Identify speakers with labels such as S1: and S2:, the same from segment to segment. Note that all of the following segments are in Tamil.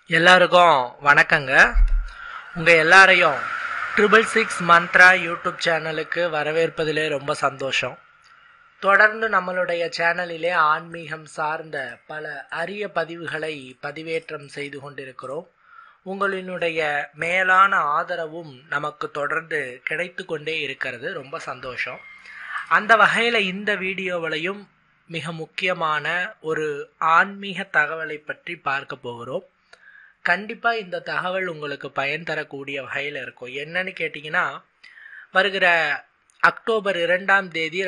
S1: எல்லாருக்கும் வணக்கங்க. உங்கள் எல்லாரையும் 666 மந்த்ரா யூடியூப் சேனலுக்கு வரவேற்பதிலே ரொம்ப சந்தோஷம். தொடர்ந்து நம்மளுடைய சேனலிலே ஆன்மீகம் சார்ந்த பல அரிய பதிவுகளை பதிவேற்றம் செய்து கொண்டிருக்கிறோம். உங்களினுடைய மேலான ஆதரவும் நமக்கு தொடர்ந்து கிடைத்து கொண்டே இருக்கிறது. ரொம்ப சந்தோஷம். அந்த வகையில் இந்த வீடியோவிலையும் மிக முக்கியமான ஒரு ஆன்மீக தகவலை பற்றி பார்க்க போகிறோம். கண்டிப்பாக இந்த தகவல் உங்களுக்கு பயன் தரக்கூடிய வகையில் இருக்கும். என்னன்னு கேட்டிங்கன்னா, வருகிற அக்டோபர் 2ஆம் தேதி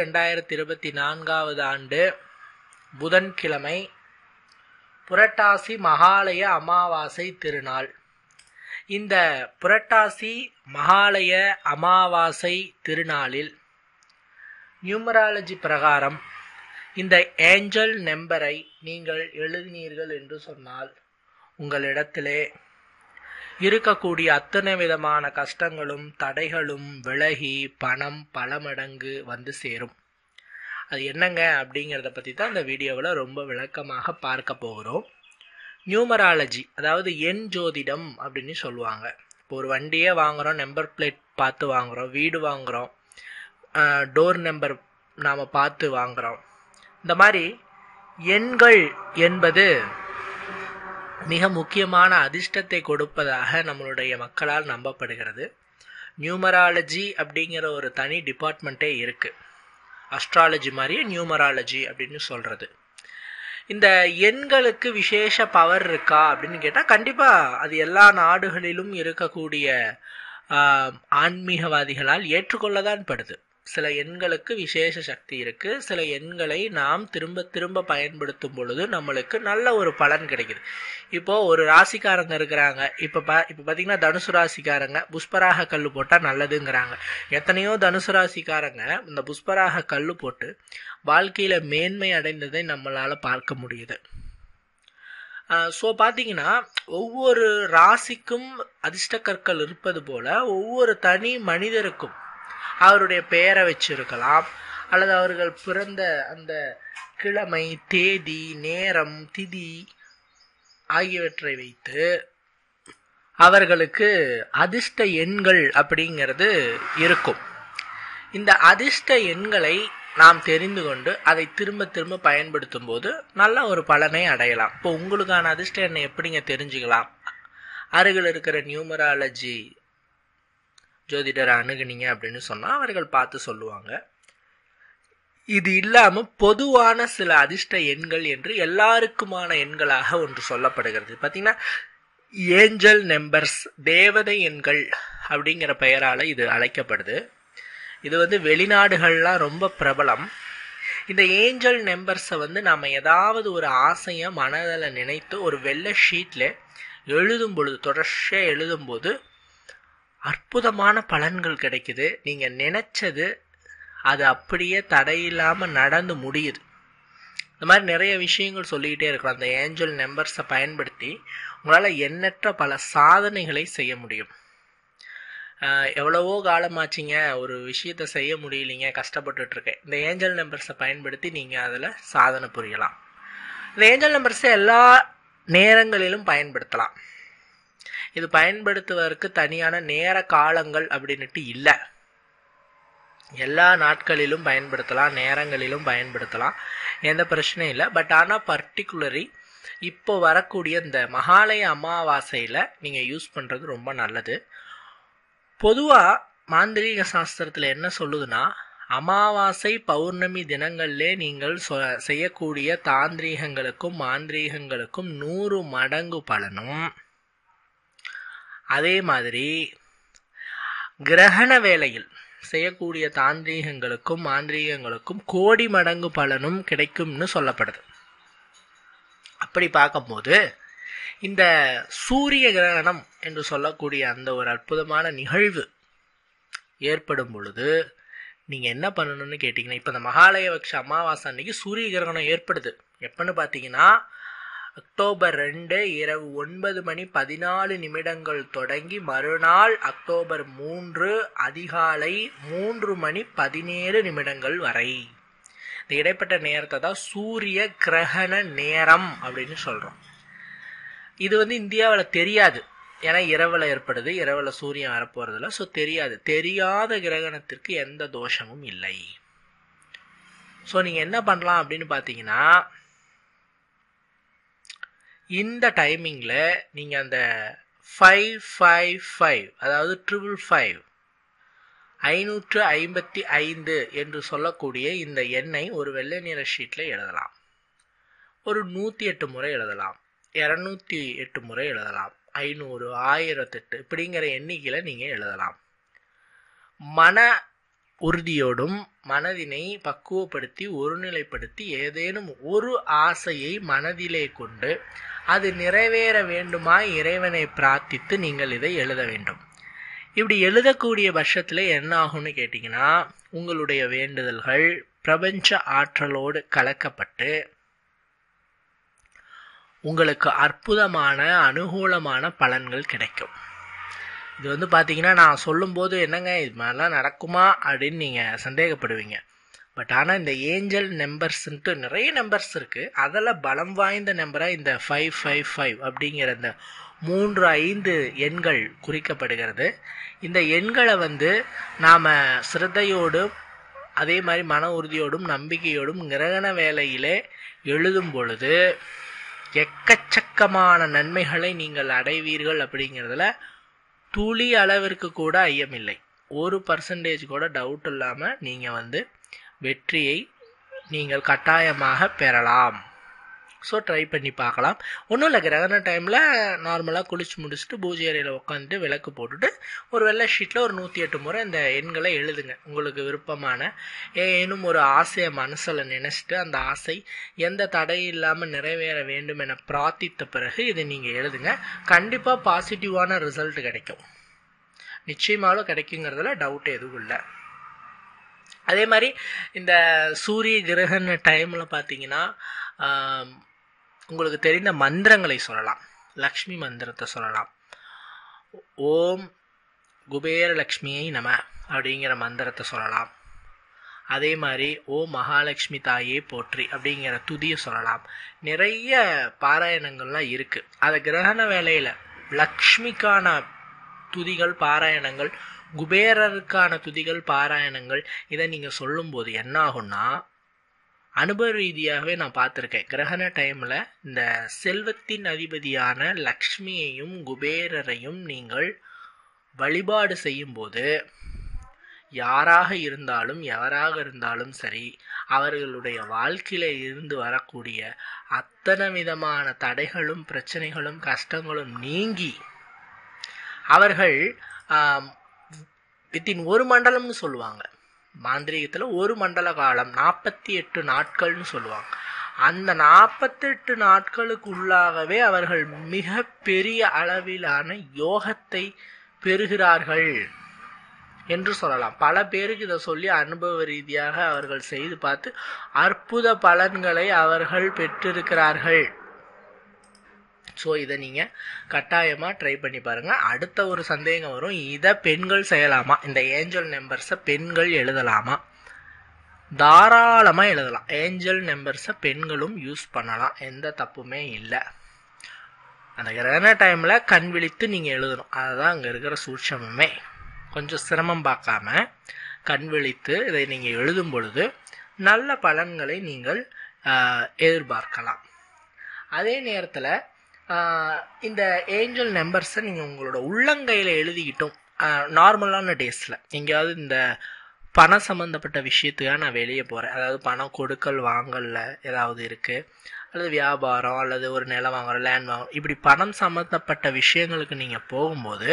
S1: 2024 ஆண்டு புதன்கிழமை புரட்டாசி மகாலய அமாவாசை திருநாள். இந்த புரட்டாசி மகாலய அமாவாசை திருநாளில் நியூமராலஜி பிரகாரம் இந்த ஏஞ்சல் நம்பரை நீங்கள் எழுதினீர்கள் என்று சொன்னால் உங்களிடத்திலே இருக்கக்கூடிய அத்தனை விதமான கஷ்டங்களும் தடைகளும் விலகி பணம் பல மடங்கு வந்து சேரும். அது என்னங்க அப்படிங்கிறத பற்றி தான் இந்த வீடியோவில் ரொம்ப விளக்கமாக பார்க்க போகிறோம். நியூமராலஜி, அதாவது எண் ஜோதிடம் அப்படின்னு சொல்லுவாங்க. இப்போ ஒரு வண்டியே வாங்குகிறோம், நம்பர் பிளேட் பார்த்து வாங்குகிறோம், வீடு வாங்குகிறோம், டோர் நம்பர் நாம் பார்த்து வாங்குகிறோம். இந்த மாதிரி எண்கள் என்பது மிக முக்கியமான அதிர்ஷ்டத்தை கொடுப்பதாக நம்மளுடைய மக்களால் நம்பப்படுகிறது. நியூமராலஜி அப்படிங்கிற ஒரு தனி டிபார்ட்மெண்ட்டே இருக்குது. அஸ்ட்ராலஜி மாதிரியே நியூமராலஜி அப்படின்னு சொல்கிறது. இந்த எண்களுக்கு விசேஷ பவர் இருக்கா அப்படின்னு கேட்டால் கண்டிப்பாக அது எல்லா நாடுகளிலும் இருக்கக்கூடிய ஆன்மீகவாதிகளால் ஏற்றுக்கொள்ளதான் படுது. சில எண்களுக்கு விசேஷ சக்தி இருக்கு. சில எண்களை நாம் திரும்ப திரும்ப பயன்படுத்தும் பொழுது நம்மளுக்கு நல்ல ஒரு பலன் கிடைக்குது. இப்போ ஒரு ராசிக்காரங்க இருக்கிறாங்க. இப்போ பார்த்தீங்கன்னா தனுசு ராசிக்காரங்க புஷ்பராக கல் போட்டால் நல்லதுங்கிறாங்க. எத்தனையோ தனுசு ராசிக்காரங்க இந்த புஷ்பராக கல் போட்டு வாழ்க்கையில் மேன்மை அடைந்ததை நம்மளால் பார்க்க முடியுது. ஸோ பார்த்தீங்கன்னா ஒவ்வொரு ராசிக்கும் அதிர்ஷ்ட கற்கள் இருப்பது போல ஒவ்வொரு தனி மனிதருக்கும் அவருடைய பெயரை வச்சிருக்கலாம், அல்லது அவர்கள் பிறந்த அந்த கிழமை, தேதி, நேரம், திதி ஆகியவற்றை வைத்து அவர்களுக்கு அதிர்ஷ்ட எண்கள் அப்படிங்கிறது இருக்கும். இந்த அதிர்ஷ்ட எண்களை நாம் தெரிந்து கொண்டு அதை திரும்ப திரும்ப பயன்படுத்தும் போது நல்ல ஒரு பலனை அடையலாம். இப்போ உங்களுக்கான அதிர்ஷ்ட எண்ணை எப்படிங்க தெரிஞ்சுக்கலாம்? அருகில் இருக்கிற நியூமராலஜி ஜோதிடரை அணுகுனீங்க அப்படின்னு சொன்னால் அவர்கள் பார்த்து சொல்லுவாங்க. இது இல்லாமல் பொதுவான சில அதிர்ஷ்ட எண்கள் என்று எல்லாருக்குமான எண்களாக ஒன்று சொல்லப்படுகிறது. பார்த்தீங்கன்னா ஏஞ்சல் நம்பர்ஸ், தேவதை எண்கள் அப்படிங்கிற பெயரால் இது அழைக்கப்படுது. இது வெளிநாடுகள்லாம் ரொம்ப பிரபலம். இந்த ஏஞ்சல் நம்பர்ஸை நாம் ஏதாவது ஒரு ஆசையை மனதில் நினைத்து ஒரு வெள்ளை ஷீட்டில் எழுதும் பொழுது, தொடர்ச்சியாக எழுதும்போது அற்புதமான பலன்கள் கிடைக்குது. நீங்கள் நினைச்சது அது அப்படியே தடையில்லாமல் நடந்து முடியுது. இந்த மாதிரி நிறைய விஷயங்கள் சொல்லிக்கிட்டே இருக்கிறோம். அந்த ஏஞ்சல் நம்பர்ஸை பயன்படுத்தி உங்களால் எண்ணற்ற பல சாதனைகளை செய்ய முடியும். எவ்வளவோ காலமாச்சிங்க ஒரு விஷயத்தை செய்ய முடியலைங்க, கஷ்டப்பட்டுட்ருக்கேன். இந்த ஏஞ்சல் நம்பர்ஸை பயன்படுத்தி நீங்கள் அதில் சாதனை புரியலாம். இந்த ஏஞ்சல் நம்பர்ஸை எல்லா நேரங்களிலும் பயன்படுத்தலாம். இது பயன்படுத்துவதற்கு தனியான நேர காலங்கள் அப்படின்ட்டு இல்லை. எல்லா நாட்களிலும் பயன்படுத்தலாம், நேரங்களிலும் பயன்படுத்தலாம், எந்த பிரச்சனையும் இல்லை. பட் ஆனால் பர்டிகுலரி இப்போ வரக்கூடிய இந்த மகாலய அமாவாசையில் நீங்கள் யூஸ் பண்ணுறது ரொம்ப நல்லது. பொதுவாக மாந்திரீக சாஸ்திரத்தில் என்ன சொல்லுதுன்னா, அமாவாசை பௌர்ணமி தினங்களிலே நீங்கள் செய்யக்கூடிய தாந்திரீகங்களுக்கும் மாந்திரீகங்களுக்கும் 100 மடங்கு பலனும், அதே மாதிரி கிரகண வேளையில் செய்யக்கூடிய தாந்திரீகங்களுக்கும் மாந்திரீகங்களுக்கும் கோடி மடங்கு பலனும் கிடைக்கும்னு சொல்லப்படுது. அப்படி பார்க்கும்போது இந்த சூரிய கிரகணம் என்று சொல்லக்கூடிய அந்த ஒரு அற்புதமான நிகழ்வு ஏற்படும் பொழுது நீங்கள் என்ன பண்ணணும்னு கேட்டிங்கன்னா, இப்போ இந்த மகாலயபக்ஷ அமாவாசை அன்னைக்கு சூரிய கிரகணம் ஏற்படுது. எப்பன்னு பார்த்தீங்கன்னா அக்டோபர் 2 இரவு 9:14 தொடங்கி மறுநாள் அக்டோபர் 3 அதிகாலை 3:17 வரை. இந்த இடைப்பட்ட நேரத்தை தான் சூரிய கிரகண நேரம் அப்படின்னு சொல்கிறோம். இது இந்தியாவில் தெரியாது, ஏன்னா இரவில் ஏற்படுது, இரவில் சூரியன் வரப்போறதில்ல. ஸோ தெரியாது. தெரியாத கிரகணத்திற்கு எந்த தோஷமும் இல்லை. ஸோ நீங்கள் என்ன பண்ணலாம் அப்படின்னு பார்த்தீங்கன்னா, இந்த டைமிங்கில் நீங்கள் அந்த 555 அதாவது 555 555 என்று சொல்லக்கூடிய இந்த எண்ணை ஒரு வெள்ளை நிற ஷீட்டில் எழுதலாம். ஒரு 108 முறை எழுதலாம், 208 முறை எழுதலாம், 500, 1008 இப்படிங்கிற எண்ணிக்கையில் நீங்கள் எழுதலாம். மன உறுதியோடும் மனதினை பக்குவப்படுத்தி ஒருநிலைப்படுத்தி ஏதேனும் ஒரு ஆசையை மனதிலே கொண்டு அது நிறைவேற வேண்டுமா இறைவனை பிரார்த்தித்து நீங்கள் இதை எழுத வேண்டும். இப்படி எழுதக்கூடிய பட்சத்தில் என்ன ஆகும்னு கேட்டிங்கன்னா, உங்களுடைய வேண்டுதல்கள் பிரபஞ்ச ஆற்றலோடு கலக்கப்பட்டு உங்களுக்கு அற்புதமான அனுகூலமான பலன்கள் கிடைக்கும். இது பார்த்தீங்கன்னா, நான் சொல்லும்போது என்னங்க இது மாதிரிலாம் நடக்குமா அப்படின்னு நீங்கள் சந்தேகப்படுவீங்க. பட் ஆனால் இந்த ஏஞ்சல் நம்பர்ஸ்ன்ட்டு நிறைய நம்பர்ஸ் இருக்குது. அதில் பலம் வாய்ந்த நம்பராக இந்த 555 அப்படிங்கிற இந்த 3-5 எண்கள் குறிக்கப்படுகிறது. இந்த எண்களை நாம் சிரத்தையோடும் அதே மாதிரி மன உறுதியோடும் நம்பிக்கையோடும் கிரகண வேளையிலே எழுதும் பொழுது எக்கச்சக்கமான நன்மைகளை நீங்கள் அடைவீர்கள். அப்படிங்கிறதுல துளி அளவிற்கு கூட ஐயமில்லை. 1% கூட டவுட் இல்லாமல் நீங்கள் வெற்றியை நீங்கள் கட்டாயமாக பெறலாம். ஸோ ட்ரை பண்ணி பார்க்கலாம். ஒன்றும் இல்லை, கிரகண டைமில் நார்மலாக குளிச்சு முடிச்சுட்டு பூஜை அறையில் உட்காந்துட்டு விளக்கு போட்டுட்டு ஒரு வெள்ளை ஷீட்டில் ஒரு 108 முறை இந்த எண்களை எழுதுங்க. உங்களுக்கு விருப்பமான ஏனும் ஒரு ஆசையை மனசில் நினச்சிட்டு அந்த ஆசை எந்த தடையும் இல்லாமல் நிறைவேற வேண்டும் என பிரார்த்தித்த பிறகு இதை நீங்கள் எழுதுங்க. கண்டிப்பாக பாசிட்டிவான ரிசல்ட் கிடைக்கும், நிச்சயமாலும் கிடைக்குங்கிறதுல டவுட் எதுவும் இல்லை. அதே மாதிரி இந்த சூரிய கிரகண டைமில் பார்த்தீங்கன்னா உங்களுக்கு தெரிந்த மந்திரங்களை சொல்லலாம். லக்ஷ்மி மந்திரத்தை சொல்லலாம். ஓம் குபேர லக்ஷ்மியை நம அப்படிங்கிற மந்திரத்தை சொல்லலாம். அதே மாதிரி ஓம் மகாலட்சுமி தாயே போற்றி அப்படிங்கிற துதியை சொல்லலாம். நிறைய பாராயணங்கள்லாம் இருக்குது. அதை கிரகண வேளையில் லக்ஷ்மிக்கான துதிகள் பாராயணங்கள், குபேரருக்கான துதிகள் பாராயணங்கள், இதை நீங்கள் சொல்லும்போது என்ன ஆகும்னா, அனுபவ ரீதியாகவே நான் பார்த்துருக்கேன். கிரகண டைமில் இந்த செல்வத்தின் அதிபதியான லக்ஷ்மியையும் குபேரரையும் நீங்கள் வழிபாடு செய்யும்போது யாராக இருந்தாலும் எவராக இருந்தாலும் சரி, அவர்களுடைய வாழ்க்கையில இருந்து வரக்கூடிய அத்தனை விதமான தடைகளும் பிரச்சனைகளும் கஷ்டங்களும் நீங்கி அவர்கள் வித்தின் ஒரு மண்டலம்னு சொல்லுவாங்க. மாந்திரீகத்தில் ஒரு மண்டல காலம் 48 நாட்கள்னு சொல்லுவாங்க. அந்த 48 நாட்களுக்கு உள்ளாகவே அவர்கள் மிக பெரிய அளவிலான யோகத்தை பெறுகிறார்கள் என்று சொல்லலாம். பல பேருக்கு இதை சொல்லி அனுபவ ரீதியாக அவர்கள் செய்து பார்த்து அற்புத பலன்களை அவர்கள் பெற்றிருக்கிறார்கள். ஸோ இதை நீங்கள் கட்டாயமாக ட்ரை பண்ணி பாருங்கள். அடுத்த ஒரு சந்தேகம் வரும், இதை பெண்கள் செய்யலாமா, இந்த ஏஞ்சல் நம்பர்ஸை பெண்கள் எழுதலாமா? தாராளமாக எழுதலாம். ஏஞ்சல் நம்பர்ஸை பெண்களும் யூஸ் பண்ணலாம், எந்த தப்புமே இல்லை. அந்த கிரகண டைமில் கண் விழித்து நீங்கள் எழுதணும், அதுதான் அங்கே இருக்கிற சூட்சமே. கொஞ்சம் சிரமம் பார்க்காம கண் விழித்து இதை நீங்கள் எழுதும் பொழுது நல்ல பலன்களை நீங்கள் எதிர்பார்க்கலாம். அதே நேரத்தில் இந்த ஏஞ்சல் நம்பர்ஸை நீங்கள் உங்களோட உள்ளங்கையில் எழுதிக்கிட்டோம். நார்மலான டேஸில் எங்கேயாவது இந்த பணம் சம்மந்தப்பட்ட விஷயத்துக்காக நான் வெளியே போகிறேன், அதாவது பணம் கொடுக்கல் வாங்கல ஏதாவது இருக்குது, அல்லது வியாபாரம் அல்லது ஒரு நிலம் வாங்குறோம், லேண்ட் வாங்குறோம், இப்படி பணம் சம்மந்தப்பட்ட விஷயங்களுக்கு நீங்கள் போகும்போது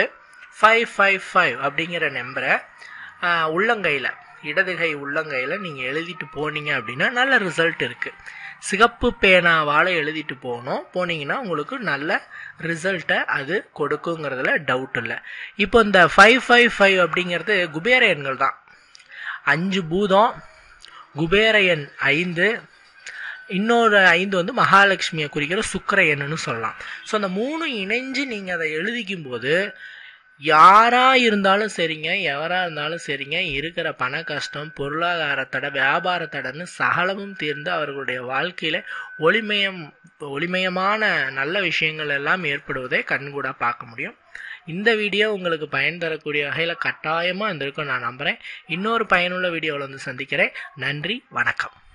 S1: 555 அப்படிங்கிற நம்பரை உள்ளங்கையில், இடதுகை உள்ளங்கையில் நீங்கள் எழுதிட்டு போனீங்க அப்படின்னா நல்ல ரிசல்ட் இருக்குது. சிகப்பு பேனாவால் எழுதிட்டு போனீங்கன்னா உங்களுக்கு நல்ல ரிசல்ட்டை அது கொடுக்குங்கிறதுல டவுட் இல்லை. இப்போ இந்த 555 அப்படிங்கிறது குபேர எண்கள் தான். 5 பூதம், குபேர எண் 5, இன்னொரு 5 மகாலட்சுமியை குறிக்கிற சுக்கிர எண்ணுன்னு சொல்லலாம். ஸோ அந்த 3 இணைஞ்சு நீங்கள் அதை எழுதிக்கும் போது யாரா இருந்தாலும் சரிங்க, எவரா இருந்தாலும் சரிங்க, இருக்கிற பண கஷ்டம், பொருளாதார தடை, வியாபார தடைன்னு சகலமும் தீர்ந்து அவர்களுடைய வாழ்க்கையில ஒளிமயமான நல்ல விஷயங்கள் எல்லாம் ஏற்படுவதை கண்கூடா பார்க்க முடியும். இந்த வீடியோ உங்களுக்கு பயன் தரக்கூடிய வகையில் கட்டாயமாக இருந்திருக்கும் நான் நம்புகிறேன். இன்னொரு பயனுள்ள வீடியோவில் வந்து சந்திக்கிறேன். நன்றி, வணக்கம்.